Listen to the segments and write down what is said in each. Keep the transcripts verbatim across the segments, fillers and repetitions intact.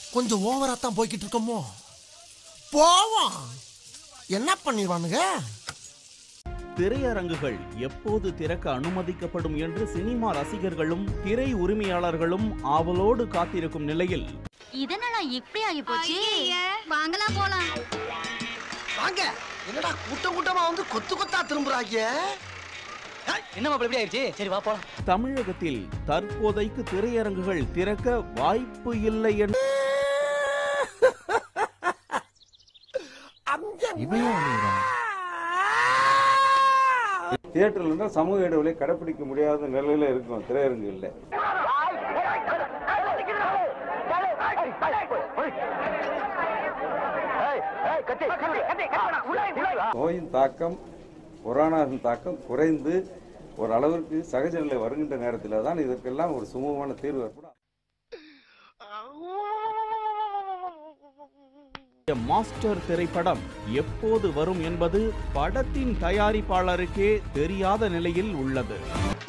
கொஞ்சம் ஓவரா தான் போய்கிட்டு இருக்கோமோ. போவோம், என்ன பண்ணிடுவானுங்க. திரையரங்குகள் எப்போது திறக்க அனுமதிக்கப்படும் என்று சினிமா ரசிகர்களும் திரை உரிமையாளர்களும் ஆவலோடு காத்திருக்கும் நிலையில் இதனால இப்படி ஆகி போச்சு. வாங்கலாம் போலாம். வாங்க. என்னடா கூட்டம் கூட்டமா வந்து கொத்து கொத்தா திரும்புறாங்க. என்னமா இப்படி ஆயிடுச்சு? சரி வா போலாம். தமிழகத்தில் தற்போதைக்கு திரையரங்குகள் திறக்க வாய்ப்பு இல்லை என்று தியேட்டர்ல இருந்தா சமூக இடைவெளியை கடைபிடிக்க முடியாத நிலையில இருக்கும் திரையரங்கு இல்லை. நோயின் தாக்கம், கொரோனாவின் தாக்கம் குறைந்து ஒரு அளவிற்கு சகஜ நிலை வருகின்ற நேரத்தில் தான் இதற்கெல்லாம் ஒரு சுமூகமான தீர்வு ஏற்படும். மாஸ்டர் திரைப்படம் எப்போது வரும் என்பது படத்தின் தயாரிப்பாளருக்கே தெரியாத நிலையில் உள்ளது.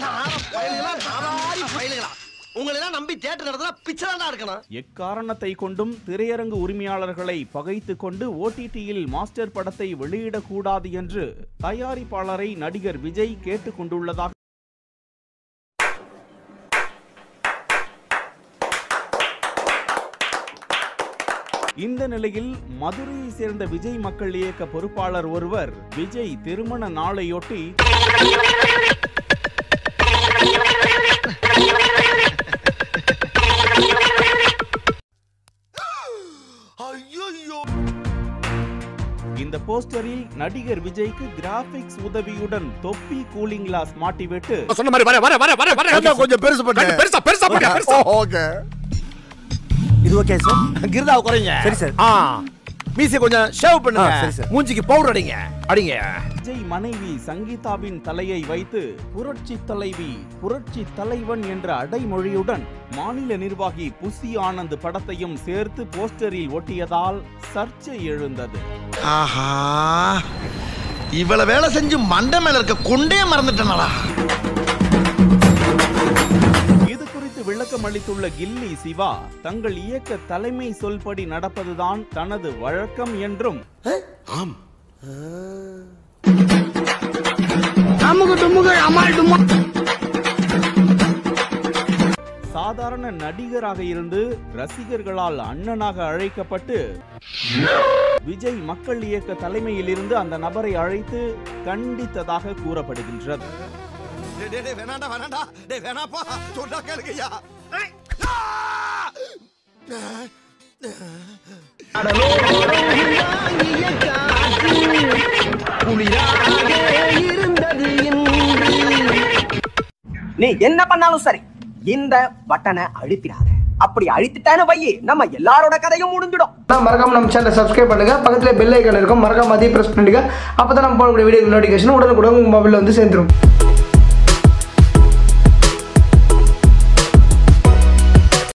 எக்காரணத்தை கொண்டும் திரையரங்கு உரிமையாளர்களை பகைத்துக் கொண்டு ஓடிடியில் மாஸ்டர் படத்தை வெளியிடக்கூடாது என்று தயாரிப்பாளரை நடிகர் விஜய் கேட்டுக் கொண்டுள்ளதாக இந்த நிலையில் மதுரையை சேர்ந்த விஜய் மக்கள் இயக்க பொறுப்பாளர் ஒருவர் விஜய் திருமண நாளையொட்டி இந்த போஸ்டரில் நடிகர் விஜய்க்கு கிராபிக்ஸ் உதவியுடன் தொப்பி கூலிங் கிளாஸ் மாட்டிவிட்டு சொன்ன மாதிரி வர வர வர வர கொஞ்சம் பெருசு பண்ணு. பெருசா பெருசா பண்ணு. ஓகே. இது ஓகே சார். கிருதாவை குறைங்க. சரி சார். ஆ மீசை கொஞ்சம் ஷேவ் பண்ணுங்க. சரி சார். மூஞ்சிக்கு பவுடர் அடிங்க. அடிங்க. விஜய் மனைவி சங்கீதாவின் தலையை வைத்து புரட்சி தலைவி புரட்சி தலைவன் என்ற அடைமொழியுடன் மாநில நிர்வாகி புசி ஆனந்த் படத்தையும் சேர்த்து போஸ்டரில் ஒட்டியதால் சர்ச்சை எழுந்தது. ஆஹா, இவ்வளவு வேலை செஞ்சு மண்டை மேல இருக்க கொண்டே மறந்துட்டேனடா. இது குறித்து விளக்கம் அளித்துள்ள கில்லி சிவா, தங்கள் இயக்க தலைமை சொல்படி நடப்பதுதான் தனது வழக்கம் என்றும் ஆம் சாதாரண நடிகராக இருந்து ரசிகர்களால் அண்ணனாக அழைக்கப்பட்டு விஜய் மக்கள் இயக்க தலைமையில் இருந்து அந்த நபரை அழைத்து கண்டித்ததாக கூறப்படுகின்றது. வேணாண்டா வேணாண்டா டேய் வேணாப்பா சொன்னா கேளுங்கய்யா. நீ என்ன பண்ணாலும் சரி இந்த பட்டனை அழுத்திடாத. அப்படி அழுத்திட்டானே வையே நம்ம எல்லாரோட கதையும் முடிஞ்சிடும். மறக்காம நம்ம சேனலை சப்ஸ்கிரைப் பண்ணுங்க. பக்கத்துல பெல் ஐகான் இருக்கும், மறக்காம அதையும் பிரஸ் பண்ணுங்க. அப்பதான் நம்ம போடக்கூடிய வீடியோ நோட்டிபிகேஷன் உடனுக்குடன் உங்க மொபைல்ல வந்து சேர்ந்துரும்.